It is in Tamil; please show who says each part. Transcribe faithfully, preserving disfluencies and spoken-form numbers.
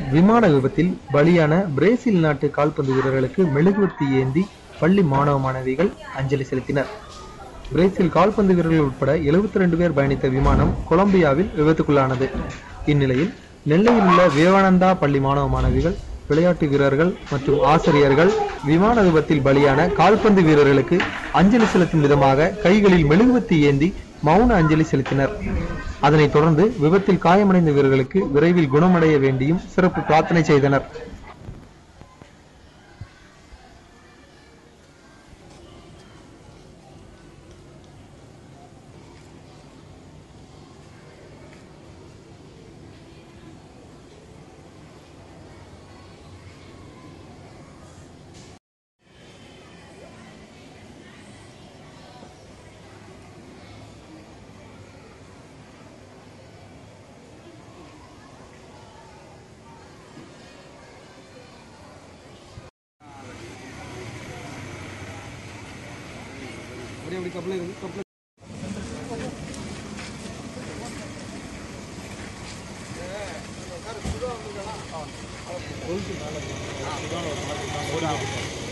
Speaker 1: விமான விபத்தில் பலியான பிரேசில் நாட்டு கால்பந்து வீரர்களுக்கு மெழுகுவர்த்தி ஏந்தி பள்ளி மாணவ மாணவிகள் அஞ்சலி செலுத்தினர். பிரேசில் கால்பந்து வீரர்கள் உட்பட எழுபத்தி ரெண்டு பேர் பயணித்த விமானம் கொலம்பியாவில் விபத்துக்குள்ளானது. இந்நிலையில் நெல்லையில் உள்ள விவேகானந்தா பள்ளி மாணவ மாணவிகள், விளையாட்டு வீரர்கள் மற்றும் ஆசிரியர்கள் விமான விபத்தில் பலியான கால்பந்து வீரர்களுக்கு அஞ்சலி செலுத்தும் விதமாக கைகளில் மெழுகுவர்த்தி ஏந்தி மௌன அஞ்சலி செலுத்தினர். அதனைத் தொடர்ந்து விபத்தில் காயமடைந்த வீரர்களுக்கு விரைவில் குணமடைய வேண்டியும் சிறப்பு பிரார்த்தனை செய்தனர். அப்படி கப்பல இருக்கு கப்பல ஒரு